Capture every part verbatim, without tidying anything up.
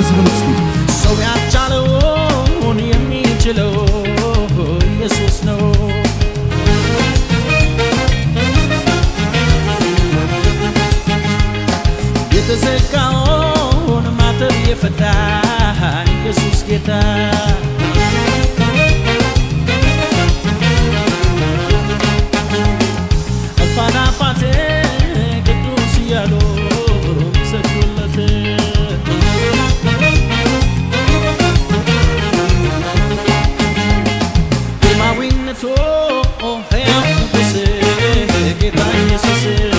እንደዚህ ብለህ እስኪ ሰው ያቻለውን የሚችለው ኢየሱስ ነው የተዘጋውን ማተብ የፈታ ኢየሱስ ጌታ አልፋናፋቴ ቅዱስ እያሉ ሚሰግዱለት ግርማዊነቱ ሕያው ንጉሥ ጌታ ኢየሱስ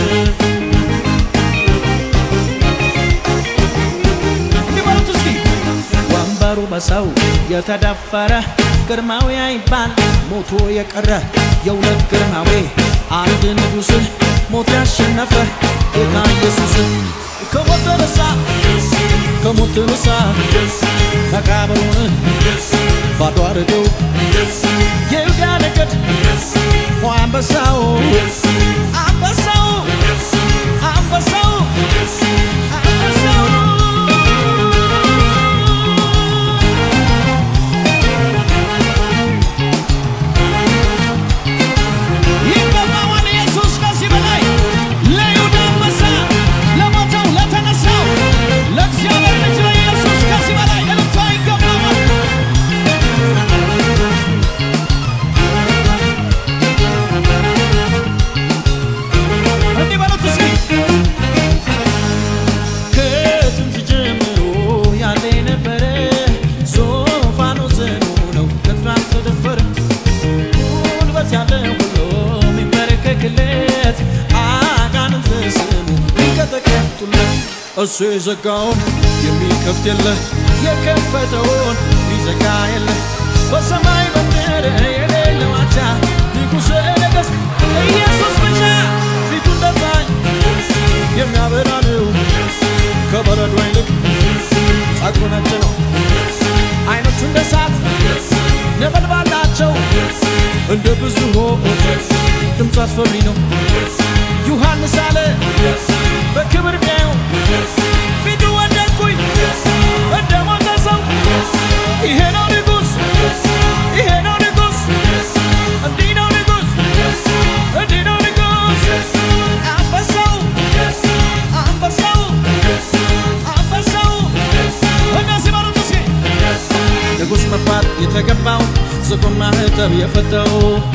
ወንበሩ በሰው የተደፈረ ግርማዊ አይባል ሞቶ የቀረ የሁለት ግርማዊ አንድ ንጉሥ ሞት ያሸነፈ ጌታ ኢየሱስ ከሞት ተነሳ ከሞት ተነሳ መቃብሩን ባዶ አደረገው የይሁዳ ነገድ አንበሳው አንበሳው አንበሳው አንበሳው እሱ የዘጋውን የሚከፍት የለ የከፈተውን ሊዘጋ የለ በሰማይ በምድር የሌለው አቻ ንጉሠ ነገሥት ኢየሱስ ብቻ ፊቱ እንደ ፀሐይ የሚያበራ ነው ከበረዶ ይልቅ ፀጉሩ ነጭ ነው ዓይኖቹ እንደ እሳት ነበልባል ናቸው እንደ ብዙ ውኆች ድምፁ አስፈሪ ነው ዮሐንስ አለ በክብር ቢያየው ፊቱ ወደድኩኝ እንደ ሞተ ሰው ይሄ ነው ንጉሥ ይሄ ነው ንጉሥ እንዲህ ነው ንጉሥ እንዲህ ነው ንጉሥ አንበሳው አንበሳው አንበሳው እንደዚህ በሉት እስኪ ንጉሥ መባል የተገባው ዝቁም ማህተብ የፈታው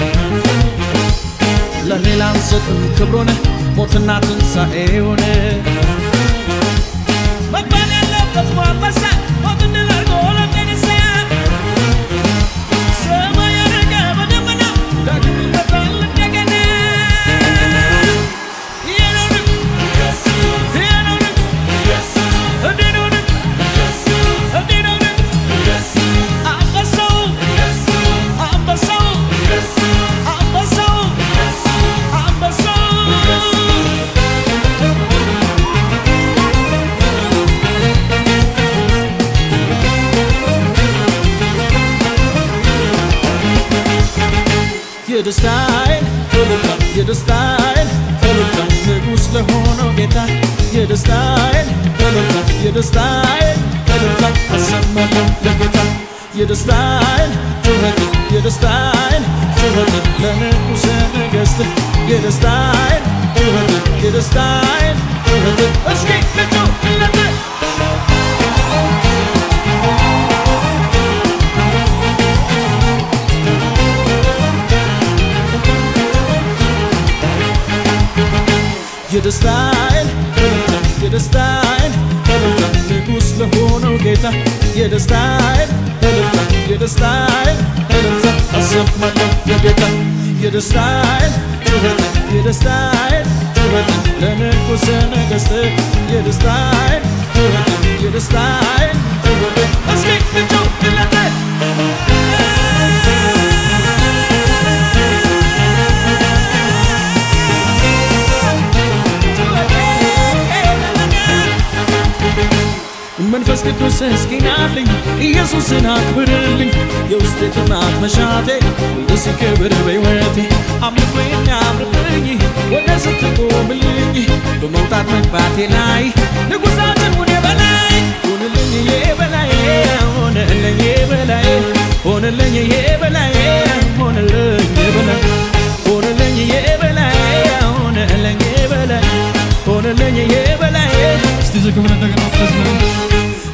ለሌላ አንሰጥም ክብሩን ሞትና ትንሣኤውን መባል ያለበት አንበሳ ሞትን ድል አድርጎ ለተነሳ ሰማይ ያረገ በደመና ዳግም ይመጣል እንደገና ይሄ ነው ንጉሥ ይሄ ነው ንጉሥ እንዲህ ነው ንጉሥ እንዲህ ነው ንጉሥ አንበሳው አንበሳው አንበሳው አንበሳው የደስታዬን እልልታ የደስታዬን እልልታ ንጉሥ ለሆነው ጌታ የደስታዬን እልልታ የደስታዬን እልልታ አሰማለሁ ለጌታ የደስታዬን ጩኸት የደስታዬን ጩኸት ለንጉሠ ነገሥት የደስታዬን ጩኸት የደስታዬን ጩኸት እስኪ ልጩህለት የደስታዬን እልልታ የደስታዬን እልልታ ንጉሥ ለሆነው ጌታ የደስታዬን እልልታ የደስታዬን እልልታ አሰማለሁ ለጌታ የደስታዬን ጩኸት የደስታዬን ጩኸት ለንጉሠ ነገሥት የደስታዬን ጩኸት የደስታዬን ጩኸት እስኪ ልጩህለት መንፈስ ቅዱስ እስኪናልኝ ኢየሱስን አክብርልኝ የውስጤ ጥማት መሻቴ ሁልጊዜ ክብር በሕይወቴ አምልኮዬን ያምርልኝ ወደ ስትቆምልኝ በመውጣት መግባቴ ላይ ንጉሣችን ሁኔ በላይ ሁንልኝ የበላይ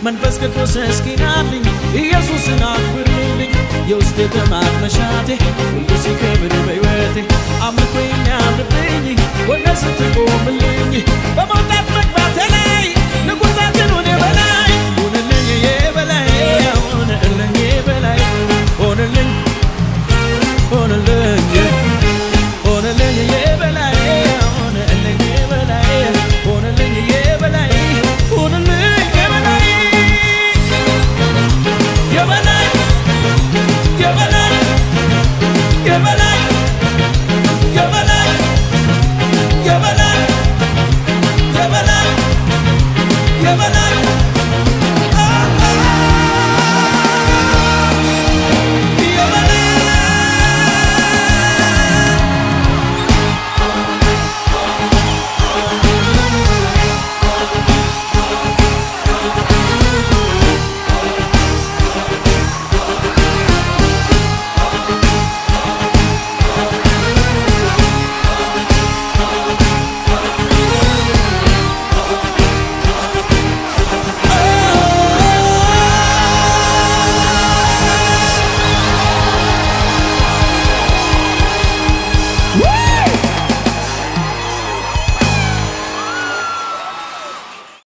መንፈስ ቅዱስ እስኪናልኝ ኢየሱስን አክብርልኝ የውስጤ ጥማት መሻቴ ሁሉ ሲከብር በሕይወቴ አምልኮ የሚያምርብኝ ወደ ስትቆምልኝ በመውጣት መግባቴ ላይ ንጉሣችን ሆነ